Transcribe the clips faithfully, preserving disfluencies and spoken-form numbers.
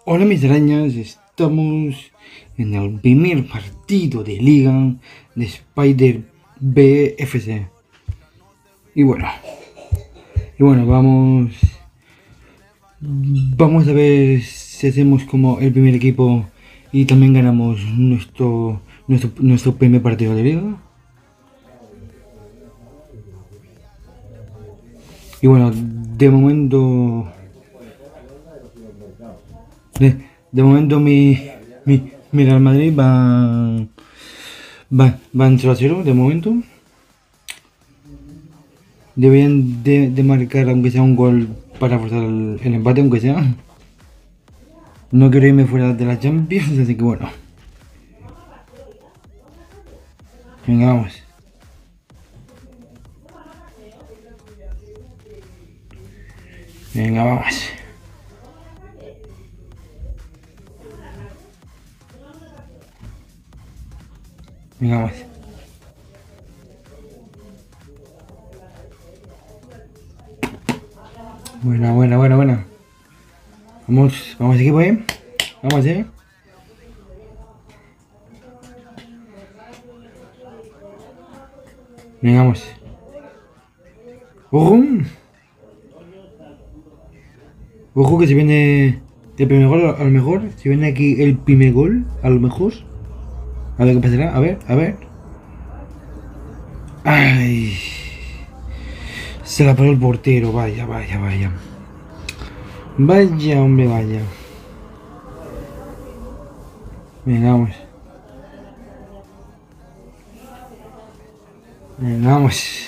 Hola mis arañas, estamos en el primer partido de liga de Spider B F C. Y bueno, y bueno, vamos vamos a ver si hacemos como el primer equipo y también ganamos nuestro nuestro, nuestro primer partido de liga. Y bueno, de momento de, de momento mi, mi, mi Real Madrid va va, va en cero a cero de momento. Deberían de, de marcar aunque sea un gol para forzar el, el empate, aunque sea. No quiero irme fuera de la Champions, así que bueno. Venga, vamos. Venga, vamos. Venga, vamos. Buena, buena, buena, buena. Vamos, vamos equipo, eh. Vamos, eh. Venga, vamos. Ojo. Ojo que si viene el primer gol, a lo mejor. Si viene aquí el primer gol, a lo mejor. A ver qué pasará. A ver, a ver. Ay. Se la paró el portero. Vaya, vaya, vaya. Vaya, hombre, vaya. Venga, vamos. Venga, vamos.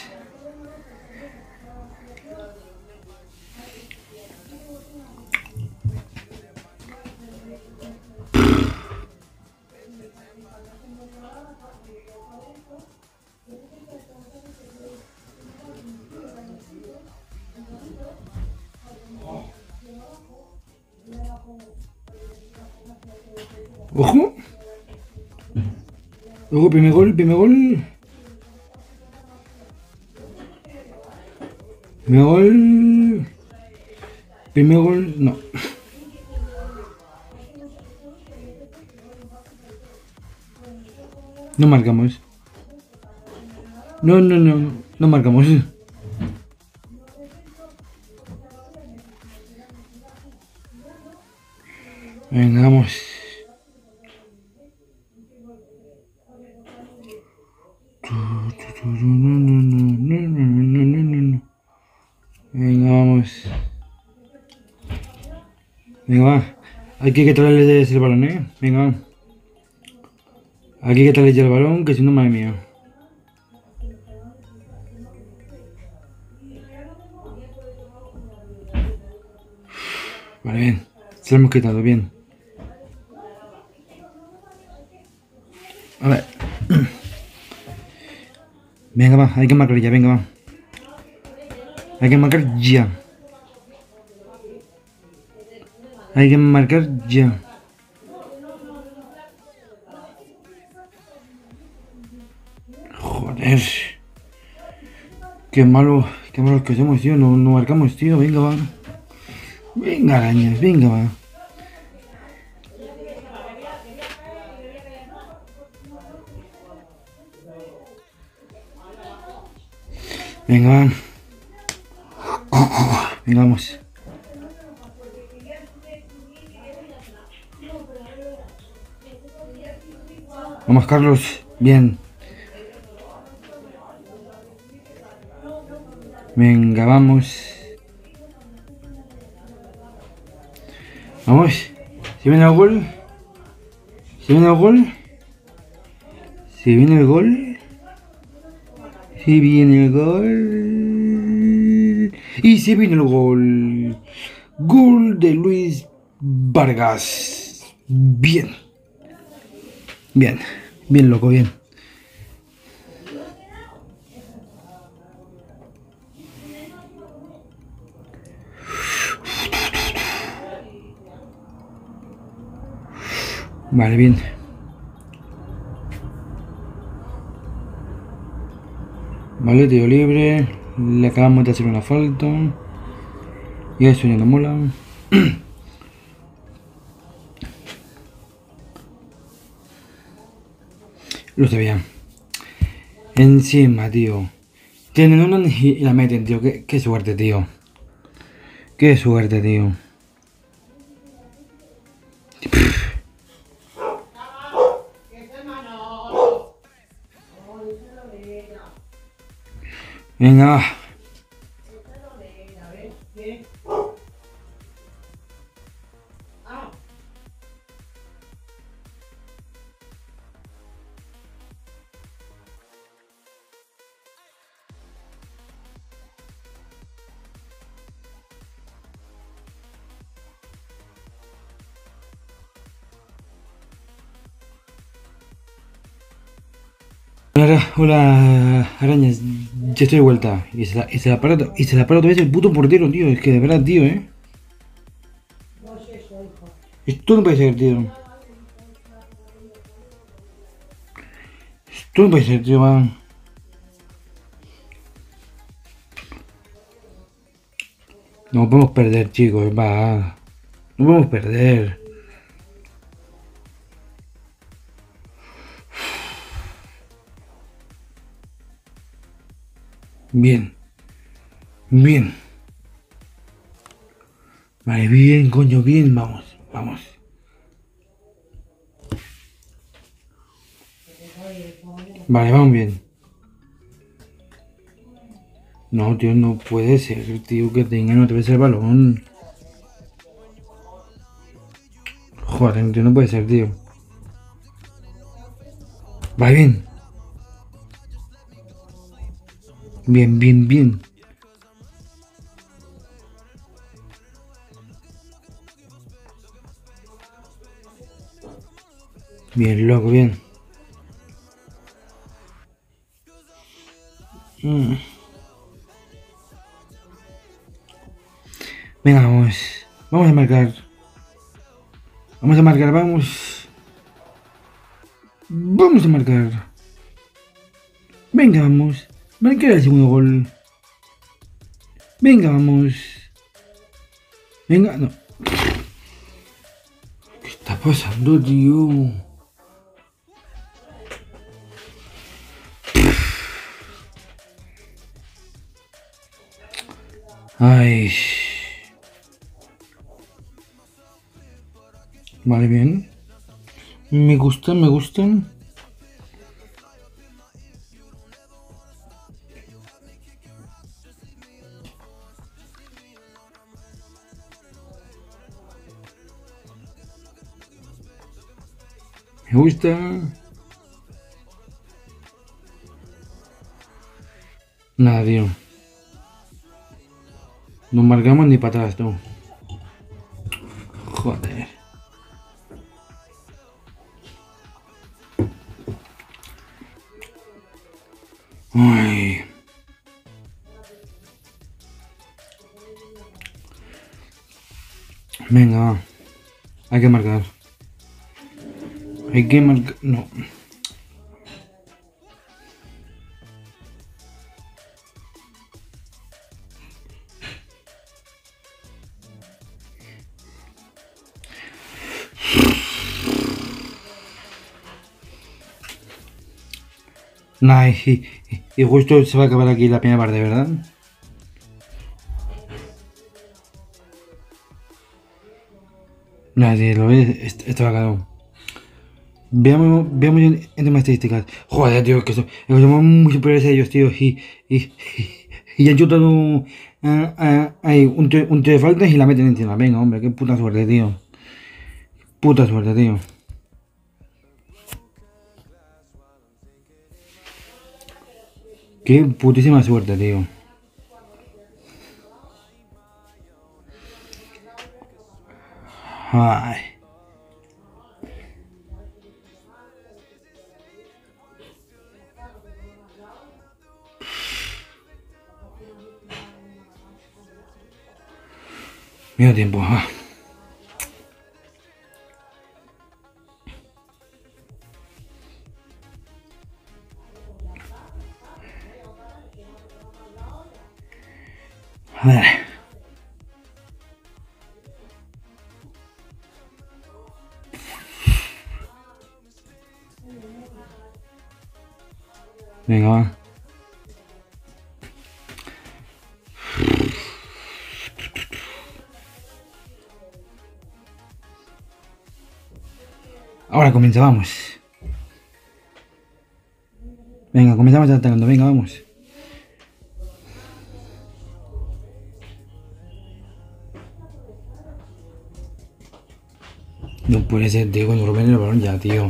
Ojo. Ojo, primer gol, primer gol. Primer gol. Primer gol, no. No marcamos. No, no, no. No marcamos. Venga, vamos. Venga, vamos. Venga, va. Hay que quitarles el balón, eh. Venga, va. Hay que quitarles el balón, que si no, madre mía. Vale, bien. Se lo hemos quitado, bien. A ver. Venga, va. Hay que marcar ya, venga, va. Hay que marcar ya. Hay que marcar ya. Joder. Qué malo, qué malo que somos, tío. No, no marcamos, tío. Venga, va. Venga, arañas, venga, va. Venga, va. Venga, vamos. Vamos, Carlos. Bien. Venga, vamos. Vamos. Si viene el gol. Si viene el gol. Si viene el gol. Si viene el gol. Y si viene el gol. Gol de Luis Vargas. Bien. Bien. Bien, loco, bien. Vale, bien. Vale, tiro libre. Le acabamos de hacer una falta. Y eso ya no mola. Lo sabía. Encima, tío. Tienen una y la meten, tío. Qué, qué suerte, tío. Qué suerte, tío. Venga. Hola, hola, arañas, ya estoy de vuelta. Y se la, y se la para, y se la para otra vez el puto portero, tío. Es que de verdad, tío, eh. Esto no puede ser, tío. Esto no puede ser, tío, man. No podemos perder, chicos, va. No podemos perder. Bien. Bien. Vale, bien, coño, bien, vamos, vamos. Vale, vamos bien. No, tío, no puede ser, tío, que tengan otra vez el balón. Joder, tío, no puede ser, tío. Vale, bien. Bien, bien, bien. Bien, loco, bien. Mm. Venga, vamos. Vamos a marcar. Vamos a marcar, vamos. Vamos a marcar. Venga, vamos. Marcar el segundo gol. Venga, vamos. Venga, no. ¿Qué está pasando, tío? Ay. Vale, bien. Me gustan, me gustan. Me gusta. Nada, tío. No marcamos ni para atrás, tú. Joder. Ay. Venga, va. Hay que marcar. Hay que marcar. No. Nah, y, y justo se va a acabar aquí la primera parte, ¿verdad? Nah, sí, lo ves, esto, esto va a acabar. Veamos, veamos en, en temas estadísticas. Joder, tío, que, so- que somos muy superiores a ellos, tío. Y, y, y han chutado un, ah, ah, ahí, un, tío- un tío de faltas y la meten encima. Venga, hombre, qué puta suerte, tío. Puta suerte, tío. Qué putísima suerte, tío. Ay. Mira tiempo. Ah. A ver. Venga, va. Ahora comienza, vamos. Venga, comenzamos atacando, venga, vamos. No puede ser, tío, cuando roben el balón ya, tío.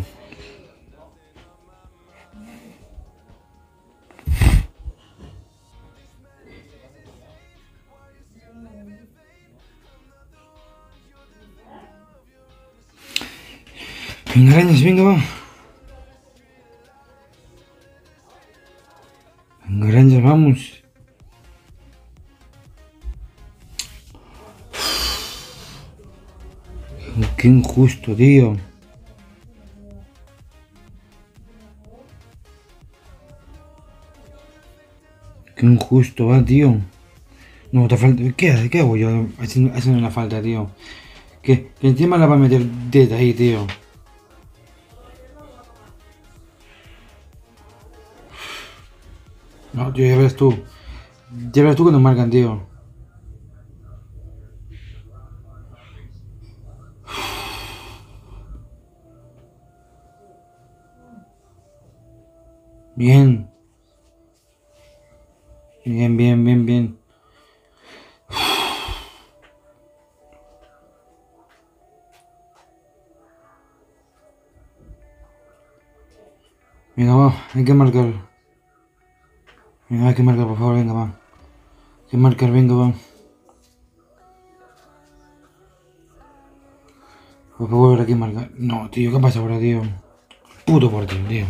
Venga, arañas, venga, va. Venga, arañas, vamos. Qué injusto, tío. Qué injusto va, tío. No, te falta. ¿Qué, ¿Qué hago yo haciendo, haciendo una falta, tío? Que, que encima la va a meter desde ahí, tío. No, tío, ya ves tú. Ya ves tú cuando marcan, tío. Bien. Bien, bien, bien, bien. Venga, va, hay que marcar. Venga, hay que marcar, por favor, venga, va. Hay que marcar, venga, va. Por favor, hay que marcar. No, tío, ¿qué pasa ahora, tío? Puto portero, tío.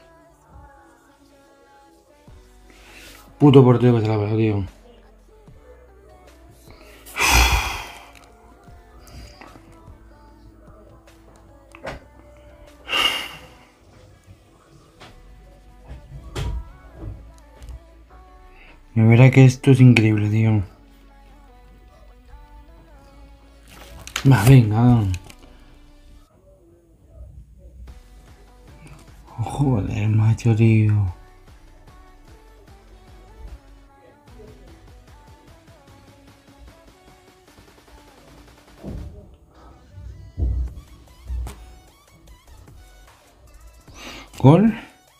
Puto portero que se la pasa, tío. Me verá que esto es increíble, tío. Va, venga. Joder, macho, tío. ¿Gol?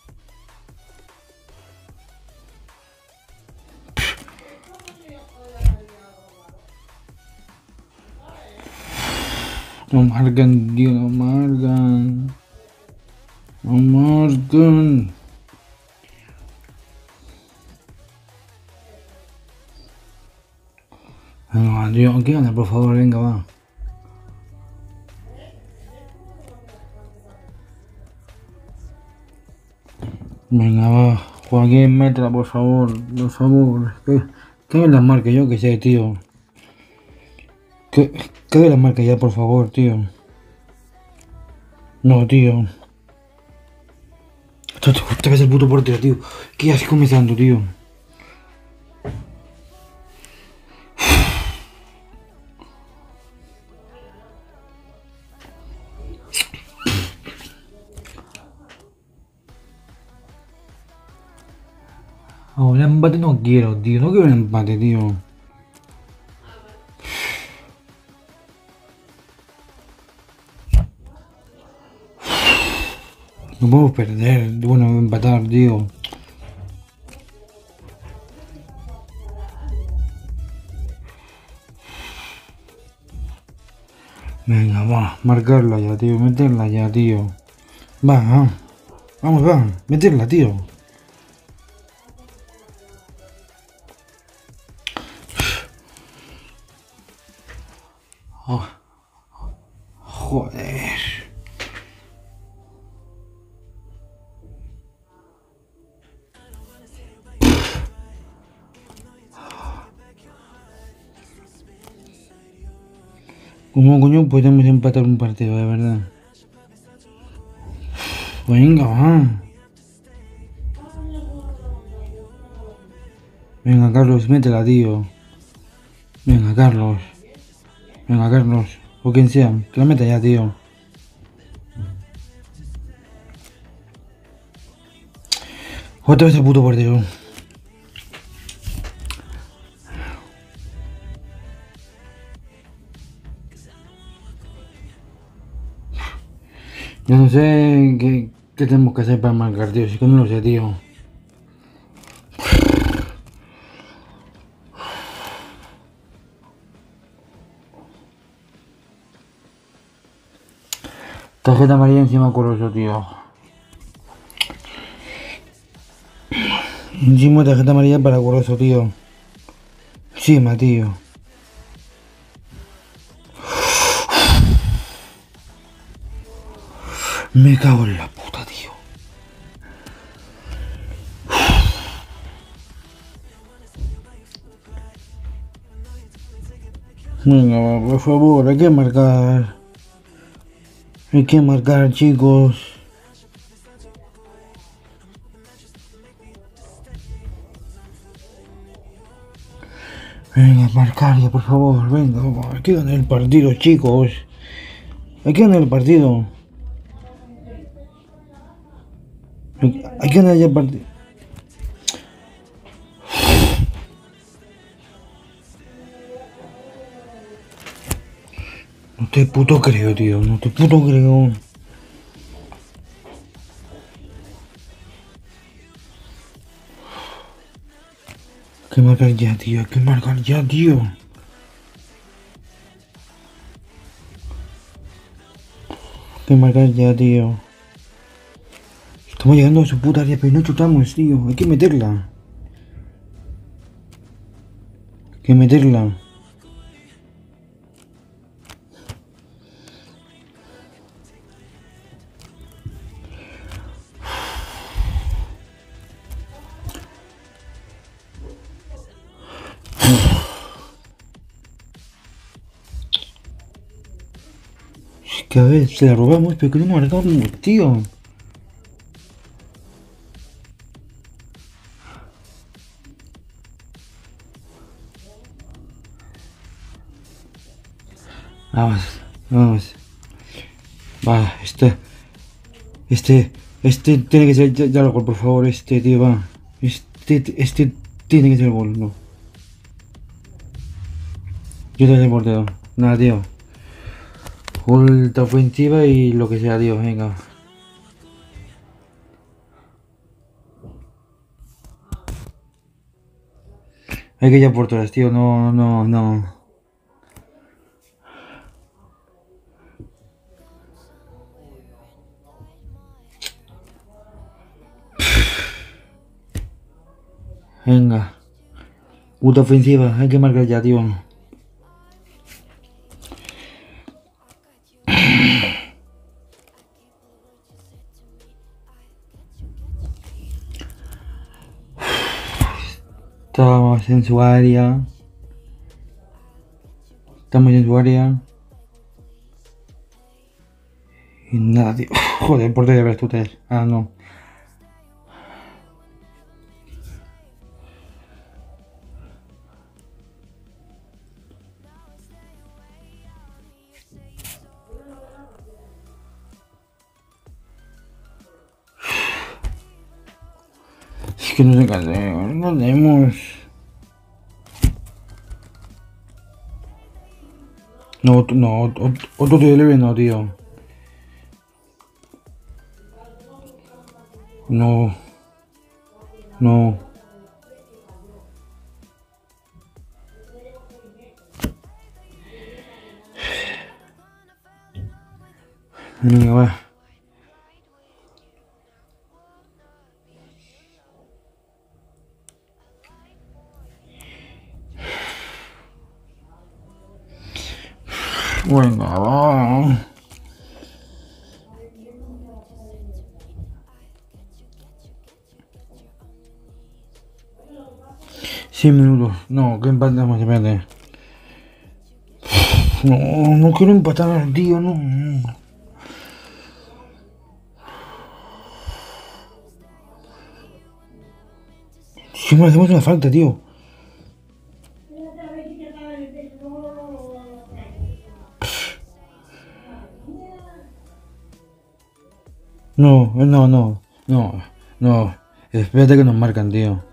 No marcan, tío, no marcan. No marcan. Venga, tío, ¿qué gana, por favor? Venga, va. Venga, va. Joaquín, métela, por favor. Por favor. Que, que me las marque, yo que sé, tío. Que, que me las marque ya, por favor, tío. No, tío. Otra vez el puto portero, tío. ¿Qué haces comenzando, tío? Ahora empate no quiero, tío. No quiero un empate, tío. No podemos perder. Bueno, empatar, tío. Venga, va. Marcarla ya, tío. Meterla ya, tío. Va, va. Vamos, va. Meterla, tío. Oh. Joder. ¿Cómo coño podemos empatar un partido, de verdad? Venga, va. Venga, Carlos, métela, tío. Venga, Carlos. Venga, Carlos. O quien sea. Que la meta ya, tío. Otra vez el puto portero. Yo no sé qué, qué tenemos que hacer para marcar, tío. Si que no lo sé, tío. Tarjeta amarilla encima Corozo, tío. Encima tarjeta amarilla para Corozo, tío. Encima, tío. Me cago en la puta, tío. Venga, va, por favor, hay que marcar. Hay que marcar, chicos. Venga, marcar ya, por favor. Venga, va, hay que ganar el partido, chicos. Hay que ganar el partido. Hay, hay que ganar ya el partido. No te puto creo, tío. No te puto creo. Hay que marcar ya, tío. Hay que marcar ya, tío. Hay que marcar ya, tío. Estamos llegando a su puta área, pero no chutamos, tío. Hay que meterla. Hay que meterla. Que a ver, se la robamos, pero que no marcamos, tío. Vamos, vamos. Va, este. Este. Este tiene que ser ya, ya el gol, por favor. Este, tío, va. Este, este tiene que ser el gol, no. Yo te el portero. Nada, tío. Vuelta ofensiva y lo que sea, tío, venga. Hay que ir por todas, tío, no, no, no. Venga. Puta ofensiva, hay que marcar ya, tío. Estamos en su área. Estamos en su área. Y nada, tío. Joder, por de ver tú te. Ah, no. Es que no sé qué hacer. No tenemos. No, no, otro, otro tío libre no, tío. No. No. Venga, va. Venga, va. cien minutos. No, que empatamos, espérate. No, no quiero empatar, tío, no. Si me hacemos una falta, tío. No, no, no, no, no. Espérate que nos marcan, tío.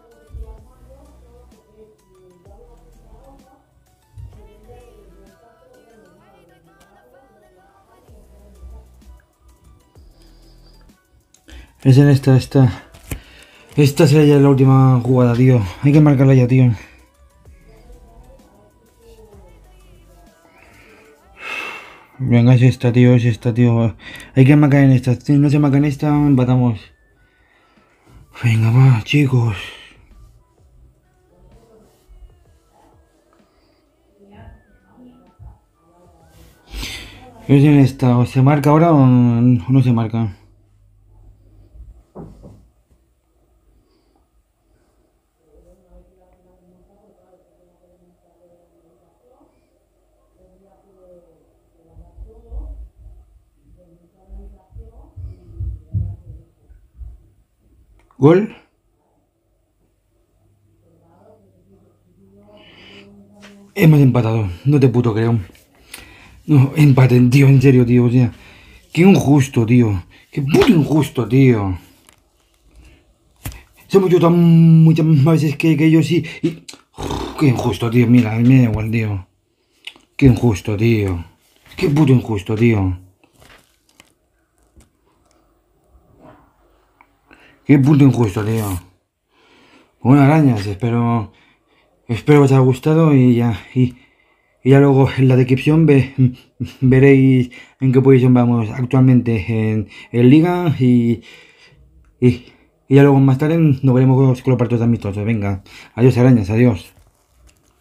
Es en esta, esta. Esta será ya la última jugada, tío. Hay que marcarla ya, tío. Venga, es esta, tío, es esta, tío. Hay que marcar en esta. Si no se marca en esta, empatamos. Venga, va, chicos. Es en esta. ¿O se marca ahora o no se marca? ¿Gol? Hemos empatado, no te puto creo. No, empaten, tío, en serio, tío, o sea. Qué injusto, tío. Qué puto injusto, tío. Somos yo tan muchas más veces que, que ellos y, y... Uf, qué injusto, tío, mira, me da igual, tío. Qué injusto, tío. Qué puto injusto, tío. Qué puto injusto, tío. Bueno, arañas, espero... Espero que os haya gustado y ya... Y, y ya luego en la descripción ve, veréis en qué posición vamos actualmente en, en Liga y, y, y ya luego más tarde nos veremos con los partidos amistosos. Venga, adiós arañas, adiós.